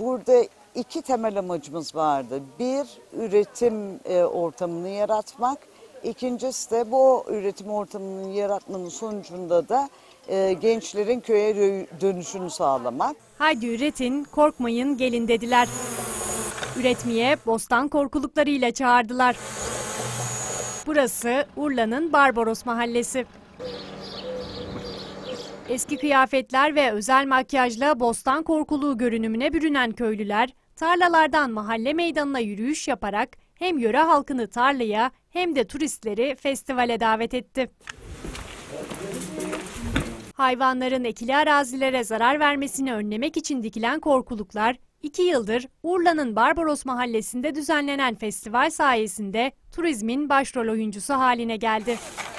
Burada iki temel amacımız vardı. Bir, üretim ortamını yaratmak. İkincisi de bu üretim ortamını yaratmanın sonucunda da gençlerin köye dönüşünü sağlamak. Haydi üretin, korkmayın, gelin dediler. Üretmeye bostan korkuluklarıyla çağırdılar. Burası Urla'nın Barbaros Mahallesi. Eski kıyafetler ve özel makyajla bostan korkuluğu görünümüne bürünen köylüler, tarlalardan mahalle meydanına yürüyüş yaparak hem yöre halkını tarlaya hem de turistleri festivale davet etti. Hayvanların ekili arazilere zarar vermesini önlemek için dikilen korkuluklar, 2 yıldır Urla'nın Barbaros Mahallesi'nde düzenlenen festival sayesinde turizmin başrol oyuncusu haline geldi.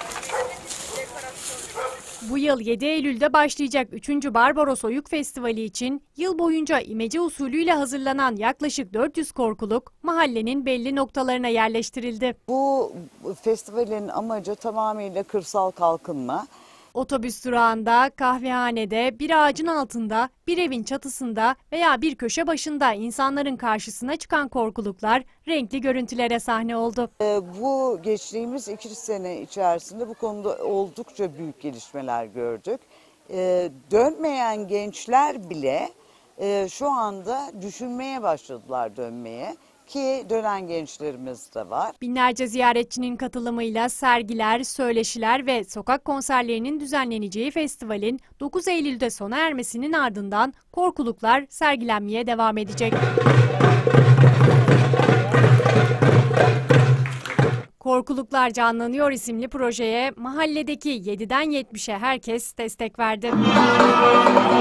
Bu yıl 7 Eylül'de başlayacak 3. Barbaros Oyuk Festivali için yıl boyunca imece usulüyle hazırlanan yaklaşık 400 korkuluk mahallenin belli noktalarına yerleştirildi. Bu festivalin amacı tamamıyla kırsal kalkınma. Otobüs durağında, kahvehanede, bir ağacın altında, bir evin çatısında veya bir köşe başında insanların karşısına çıkan korkuluklar renkli görüntülere sahne oldu. Bu geçtiğimiz 2 sene içerisinde bu konuda oldukça büyük gelişmeler gördük. Dönmeyen gençler bile şu anda düşünmeye başladılar dönmeye. Ki dönen gençlerimiz de var. Binlerce ziyaretçinin katılımıyla sergiler, söyleşiler ve sokak konserlerinin düzenleneceği festivalin 9 Eylül'de sona ermesinin ardından korkuluklar sergilenmeye devam edecek. Korkuluklar Canlanıyor isimli projeye mahalledeki 7'den 70'e herkes destek verdi.